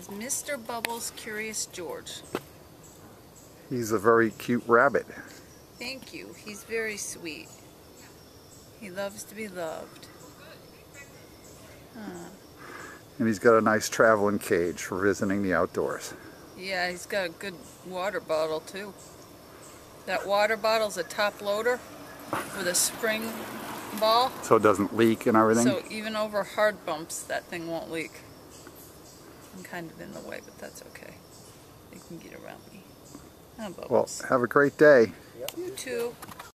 is Mr. Bubbles Curious George. He's a very cute rabbit. Thank you. He's very sweet. He loves to be loved. Huh. And he's got a nice traveling cage for visiting the outdoors. Yeah, he's got a good water bottle too. That water bottle's a top loader with a spring ball. So it doesn't leak and everything? So even over hard bumps, that thing won't leak. I'm kind of in the way, but that's okay. They can get around me. Oh, Well, Bubbles. have a great day. You too.